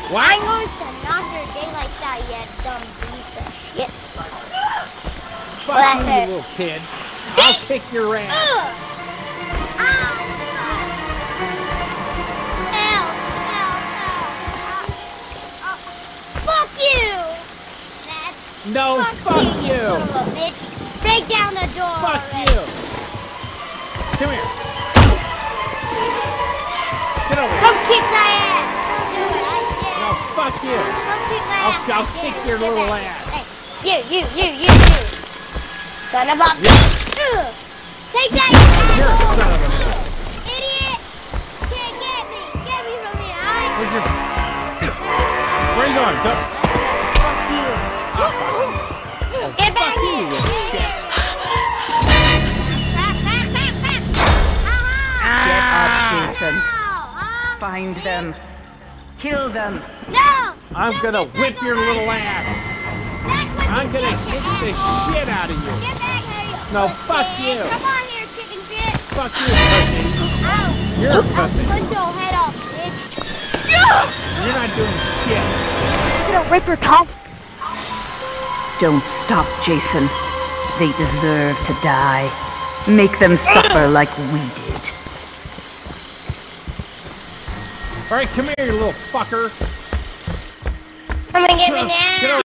What? I'm going to knock your day like that, you dumb piece of shit. Fuck you, you little kid. I'll kick your ass. Fuck you! No, fuck you! Son of a bitch. Break down the door! Fuck already. you! Come here. Get over here. Come kick my ass! Don't do it, I dare No, fuck you. Come kick my ass! I'll kick your Get little back. ass. Hey, you! Son of a bitch! Take that, you You're a asshole! son of a bitch. Idiot! Can't get me! Get me from here, alright? Where's your... Where are you going? Go. Fuck you! Get back here! you, shit. Back! Get up, No! Jason. Find them. Kill them. No! I'm gonna whip your little ass. I'm gonna kick the shit out of you. Get back here, you No, pussy. fuck you. Come on here, chicken shit. Fuck you, pussy. Ow. You're a I'll pussy. punch your head off, bitch. You're not doing shit. I'm gonna rip your tops. Don't stop, Jason. They deserve to die. Make them suffer like we did. All right, come here, you little fucker. Come and get me now. Get over